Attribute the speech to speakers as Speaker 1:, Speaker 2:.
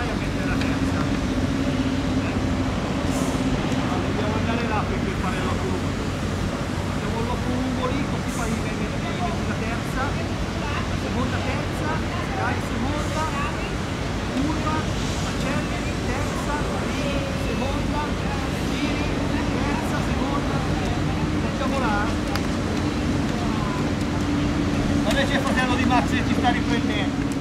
Speaker 1: a mettere la terza. Dobbiamo andare là per fare il loco lungo. Facciamo il loco lungo lì, così poi metti la terza, la seconda terza, dai seconda, curva, acceleri, terza, seconda, giri, terza, seconda, facciamo là. Adesso il fratello di Max ci sta riprendendo.